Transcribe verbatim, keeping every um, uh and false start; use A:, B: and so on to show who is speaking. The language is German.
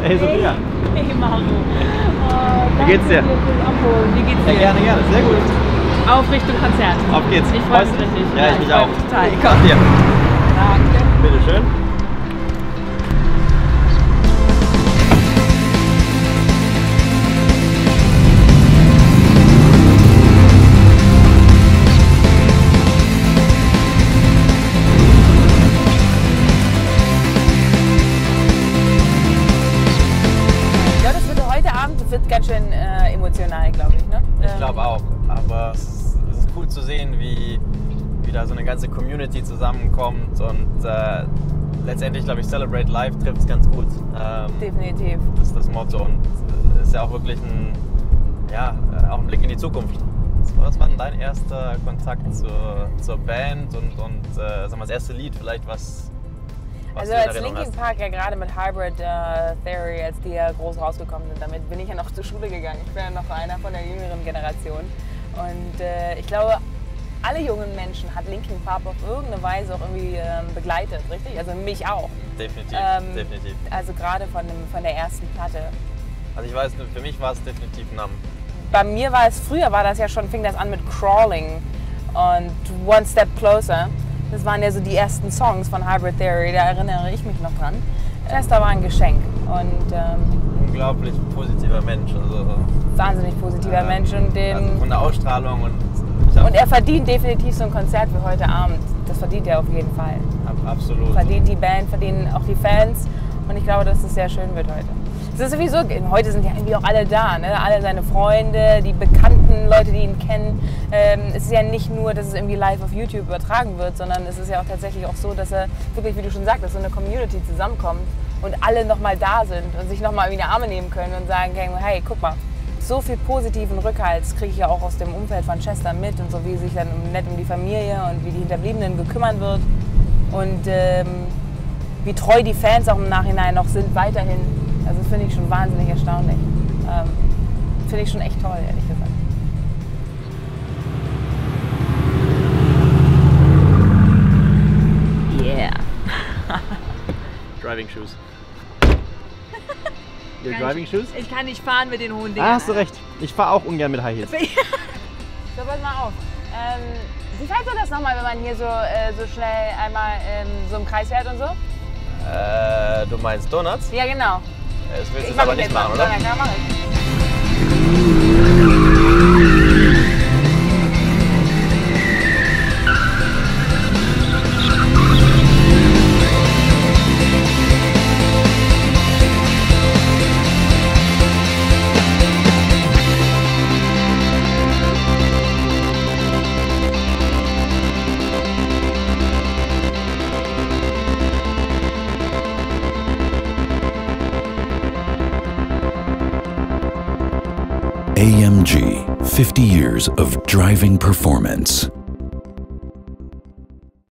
A: Hey Sophia.
B: Hey Mario. Oh,
A: Wie geht's dir?
B: Wie geht's dir?
A: Ja, gerne, gerne. Sehr gut.
B: Auf Richtung Konzert.
A: Auf geht's.
B: Ich freue mich richtig.
A: Ja, ich mich auch.
B: Mich total.
A: Komm dir.
B: Danke.
A: Bitteschön.
B: Wird ganz schön äh, emotional, glaube ich. Ne?
A: Ich glaube auch. Aber es ist, es ist cool zu sehen, wie, wie da so eine ganze Community zusammenkommt. Und äh, letztendlich, glaube ich, Celebrate Life trifft es ganz gut. Ähm,
B: Definitiv.
A: Das ist das Motto. Und es ist ja auch wirklich ein, ja, auch ein Blick in die Zukunft. Was war denn dein erster Kontakt zur, zur Band und, und äh, sag mal, das erste Lied vielleicht, was...
B: Also als Linkin Park ja gerade mit Hybrid uh, Theory, als die ja groß rausgekommen sind, damit bin ich ja noch zur Schule gegangen. Ich bin ja noch einer von der jüngeren Generation. Und äh, ich glaube, alle jungen Menschen hat Linkin Park auf irgendeine Weise auch irgendwie ähm, begleitet, richtig? Also mich auch.
A: Definitiv,
B: ähm,
A: definitiv.
B: Also gerade von, dem, von der ersten Platte.
A: Also ich weiß, für mich war es definitiv Numb.
B: Bei mir war es, früher war das ja schon, fing das an mit Crawling und One Step Closer. Das waren ja so die ersten Songs von Hybrid Theory, da erinnere ich mich noch dran. Chester war ein Geschenk und ähm,
A: unglaublich positiver Mensch. Also,
B: wahnsinnig positiver
A: äh,
B: Mensch und den,
A: also von der Ausstrahlung und
B: ich und er verdient definitiv so ein Konzert wie heute Abend. Das verdient er auf jeden Fall.
A: Ab, absolut.
B: Verdient die Band, verdienen auch die Fans und ich glaube, dass es sehr schön wird heute. Es ist sowieso, heute sind ja irgendwie auch alle da, ne? Alle seine Freunde, die bekannten Leute, die ihn kennen. Ähm, es ist ja nicht nur, dass es irgendwie live auf YouTube übertragen wird, sondern es ist ja auch tatsächlich auch so, dass er wirklich, wie du schon sagtest, so eine Community zusammenkommt und alle nochmal da sind und sich nochmal in die Arme nehmen können und sagen, hey, guck mal, so viel positiven Rückhalt kriege ich ja auch aus dem Umfeld von Chester mit und so wie sich dann nett um die Familie und wie die Hinterbliebenen gekümmert wird und ähm, wie treu die Fans auch im Nachhinein noch sind weiterhin. Also das finde ich schon wahnsinnig erstaunlich. Ähm, finde ich schon echt toll, ehrlich gesagt. Yeah.
A: Driving Shoes. Your driving
B: ich,
A: shoes?
B: Ich kann nicht fahren mit den hohen Dingern.
A: Ah, hast du recht. Ich fahre auch ungern mit High Heels.
B: So, pass mal auf. Ähm, wie fährt das nochmal, wenn man hier so, äh, so schnell einmal ähm, so im Kreis fährt und so?
A: Äh, du meinst Donuts?
B: Ja, genau.
A: Das willst du
B: ich
A: aber nicht machen, oder?
B: Ja, klar, mach ich.
C: A M G, fifty years of driving performance.